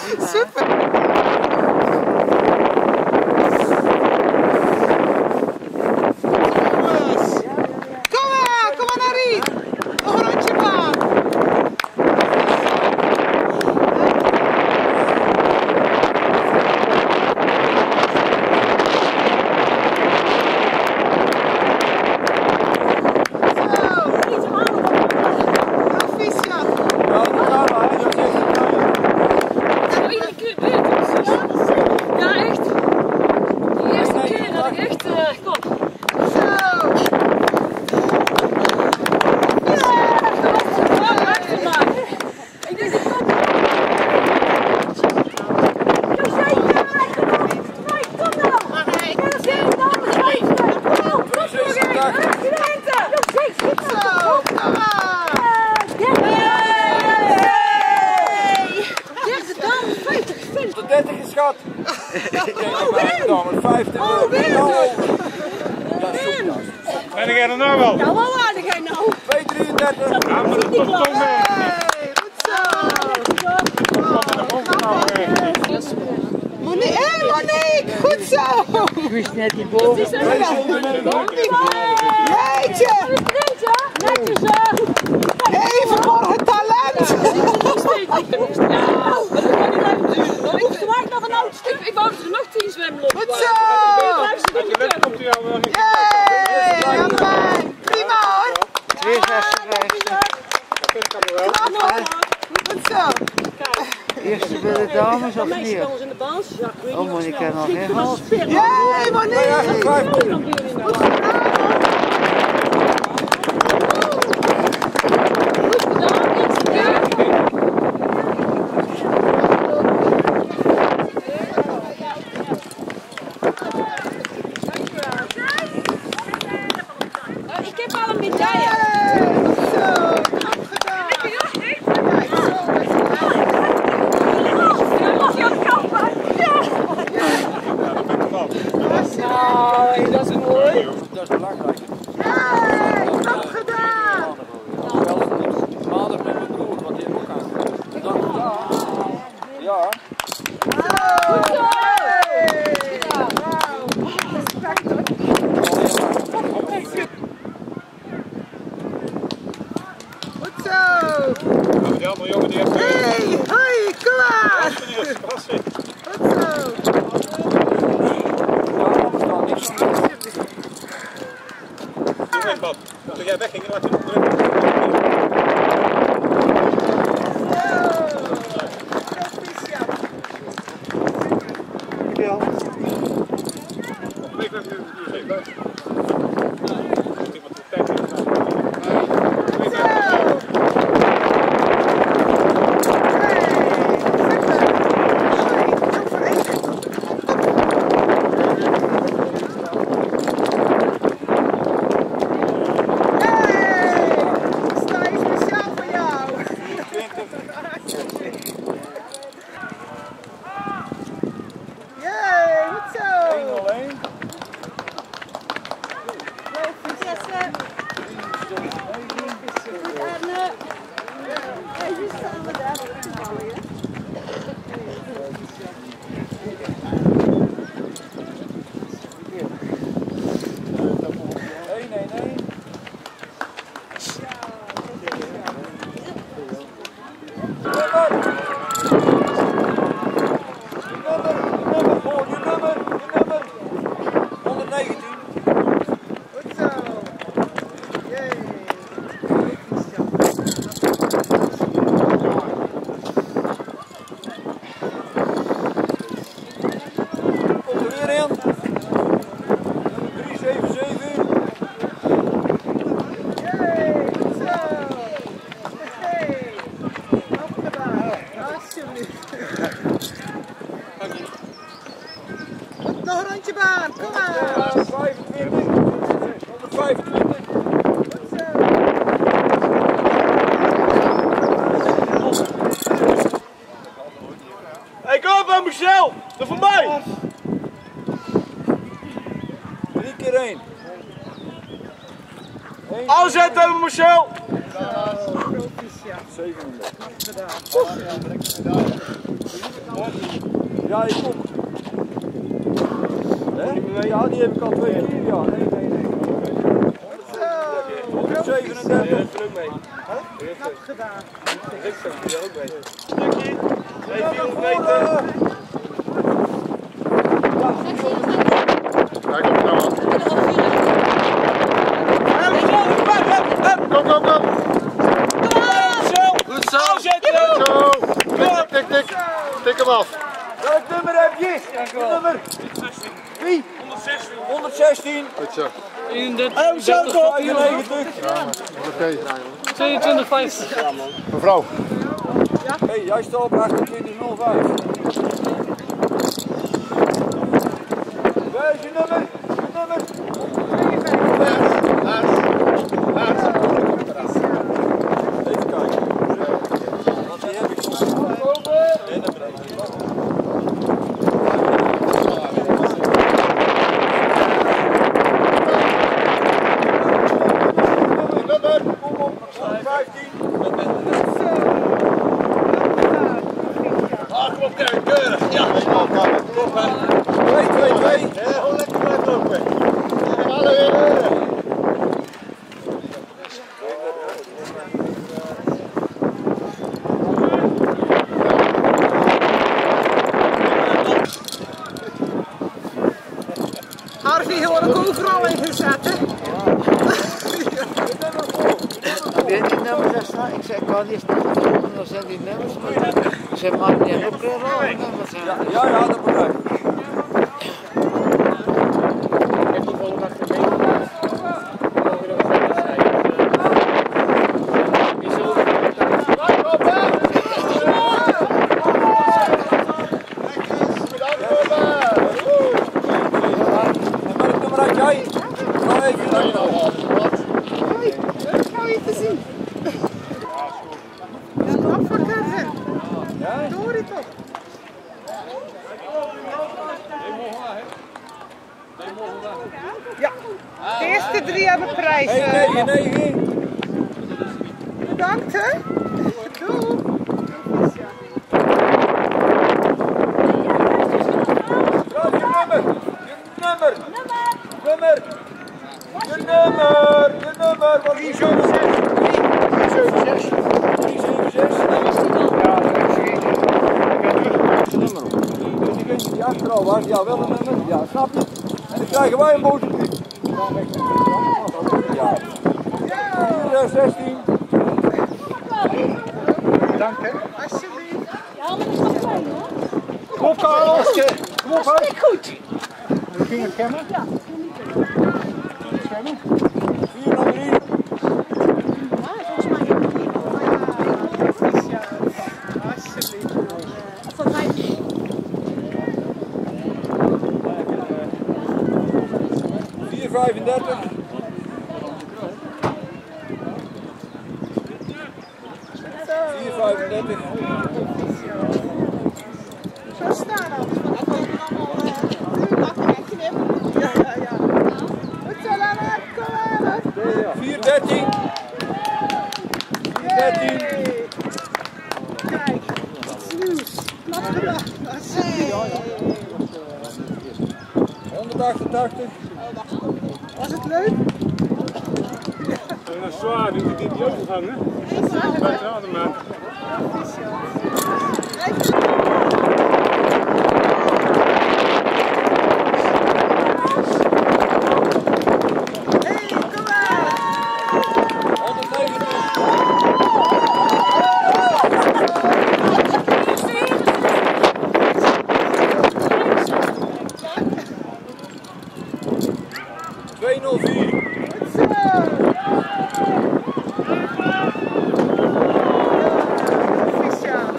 Super! Schat! Met 50 Ben ik er nou wel? Ja, wat waarde jij nou? 2,33. Ja, maar dat komt toch mee. Goed zo! Monique, goed zo! Ik wist net die boven. Jeetje! Netjes hè! Even voor het talent! Ik wou er nog 10 zwemlopen. Goed zo! Komt hij al wel in. Yay! Allebei! Prima hoor! 2,56. Goed zo! Eerste bij de dames of niet? Oh, maar ik heb nog geen hals. Yay, Monique! Ik heb al een medaille. Nou, dat is mooi. Dat is belangrijk. Hey, knap gedaan! Maandag met mijn broer, want die heeft ook aan. Ja. Goed zo! Respect hoor. Goed zo! Die andere jongen die heeft... Hey, hoi, kom maar! Verrassing. Goed zo! Toen jij wegging, laat je nog druk. Nog een rondje baan, kom maar! 125. 125. Hey, kom op, Michel! Dat voor mij! 3 keer 1. Aanzetten, Michel! Zo. Ja, ik ook. Ja, die heb ik al 2 keer. Ja. Nee. 137. Knap gedaan. Stukje. 400 meter. Kijk op nou. Kom, kom, kom. Goed zo. Zo. Tik, tik, tik. Tik hem af. Welk nummer heb je? Nummer? Wie? 116. Goed zo. 31. Zo toch? 94. Oké. 22,50. Mevrouw. Hey, jij staat op 28,05. Waar is je nummer? Je nummer? Even kijken. Want die heb ik. Nummer? Kom op. 15. Kom op, keurig. Ja. 2, 2, 2. Gewoon lekker blijven lopen. Hallo. Harvey hoor ik overal in gezet, hè? Weet die nummers staan? Ik zeg, ik kan niet snel volgen, dan zijn die nummers. Ze maken die ook weer rare nummers aan. Ja, dat begrijp ik. Ik heb die volgende dag gemeen. Mogen we nog eens even schrijven. Die zullen En welk nummer had jij? Ga even naar Hoi, leuk jou hier te zien. Ja, knap van Kevin. Dorie toch? Ja, de eerste 3 hebben prijs. 199. Bedankt, hè? Doei. Ja, je nummer. Nummer. Je nummer. Wat is je nummer? 376. 376. Die achteral was, ja, wel een nummer. Ja, snap je? En dan krijgen wij een boze brief. Ja. 416. Dank hè. Alsjeblieft. Kom op Karel. Kom op hè. Goed. Hoe ging het kennen? Ja. 403. Alsjeblieft. 435. 435. Zo staan al. Dat komen allemaal knippen. Ja. Goed zo, Lana. Kom aan. 413. 413. Kijk, iets nieuws. Knap gedaan. Alsjeblieft. 188. Was het leuk? Dat is zwaar, die moet niet overhangen. Buiten adem maken. Hey, kom maar! 204. Goed zo! Proficiat.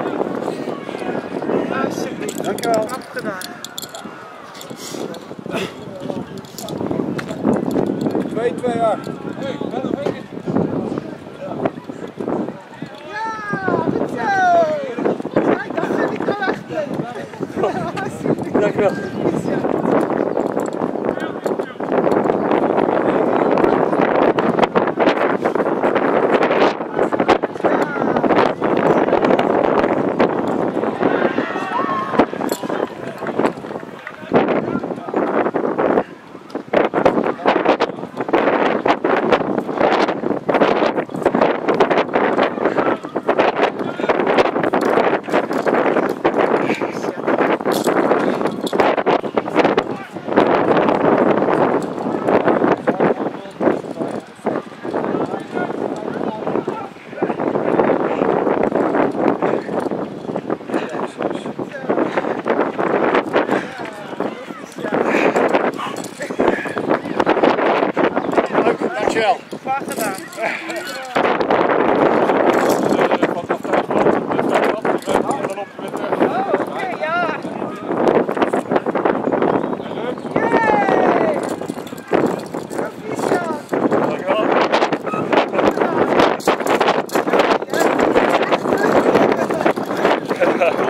Alsjeblieft. Dankjewel. Knap gedaan. 228. Ja, goed zo! Kijk, dat vind ik wel echt leuk. Alsjeblieft. Dankjewel. Proficiat. Ja. Ja,